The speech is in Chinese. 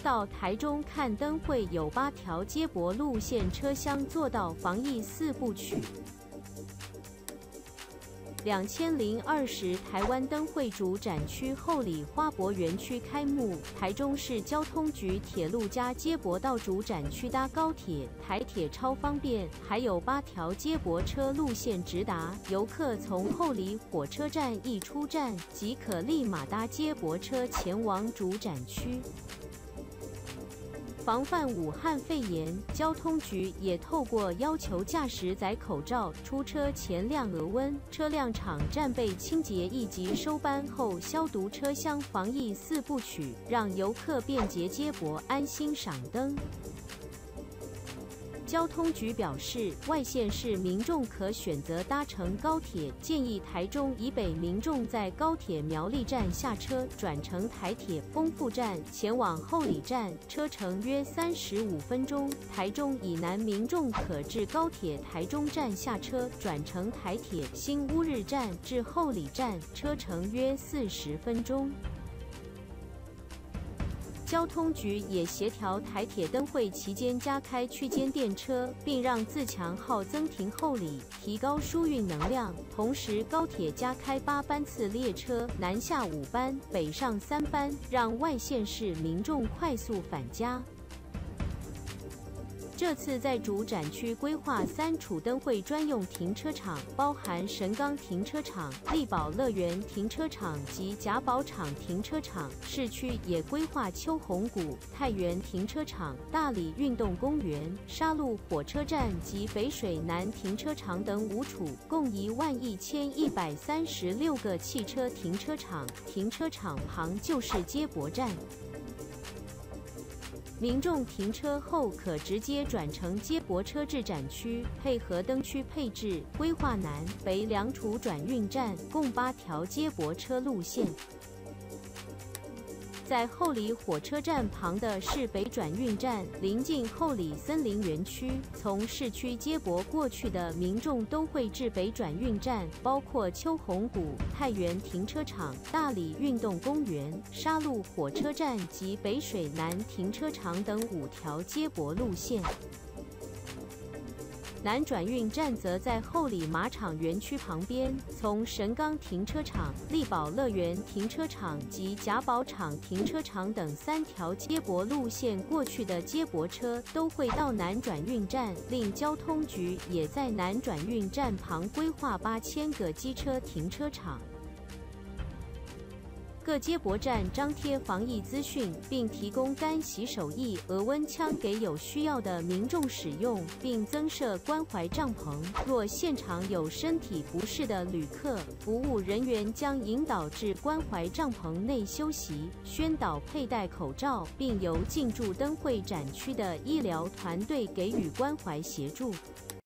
到台中看灯会有8条接驳路线车厢做到防疫4部曲。2020台湾灯会主展区后里花博园区开幕，台中市交通局铁路加接驳到主展区搭高铁、台铁超方便，还有8条接驳车路线直达，游客从后里火车站一出站即可立马搭接驳车前往主展区。防范武汉肺炎，交通局也透过要求驾驶载口罩、出车前量额温、车辆场站备清洁以及收班后消毒车厢防疫4部曲，让游客便捷接驳、安心赏灯。交通局表示，外县市民众可选择搭乘高铁，建议台中以北民众在高铁苗栗站下车，转乘台铁丰富站前往后里站，车程约35分钟；台中以南民众可至高铁台中站下车，转乘台铁新乌日站至后里站，车程约40分钟。交通局也协调台铁灯会期间加开区间电车，并让自强号增停后里，提高疏运能量。同时，高铁加开8班次列车，南下5班，北上3班，让外县市民众快速返家。这次在主展区规划3处灯会专用停车场，包含神冈停车场、力宝乐园停车场及甲宝场停车场。市区也规划秋红谷、太原停车场、大里运动公园、沙鹿火车站及北水南停车场等5处，共11136个汽车停车场。停车场旁就是接驳站。民众停车后可直接转乘接驳车至展区，配合灯区配置，规划南北2处转运站，共8条接驳车路线。在后里火车站旁的市北转运站，临近后里森林园区，从市区接驳过去的民众都会至北转运站，包括秋红谷、太原停车场、大里运动公园、沙鹿火车站及北水南停车场等5条接驳路线。南转运站则在后里马场园区旁边，从神冈停车场、力宝乐园停车场及甲宝场停车场等3条接驳路线过去的接驳车都会到南转运站。另交通局也在南转运站旁规划8000个机车停车场。各接驳站张贴防疫资讯，并提供干洗手液、额温枪给有需要的民众使用，并增设关怀帐篷。若现场有身体不适的旅客，服务人员将引导至关怀帐篷内休息，宣导佩戴口罩，并由进驻灯会展区的医疗团队给予关怀协助。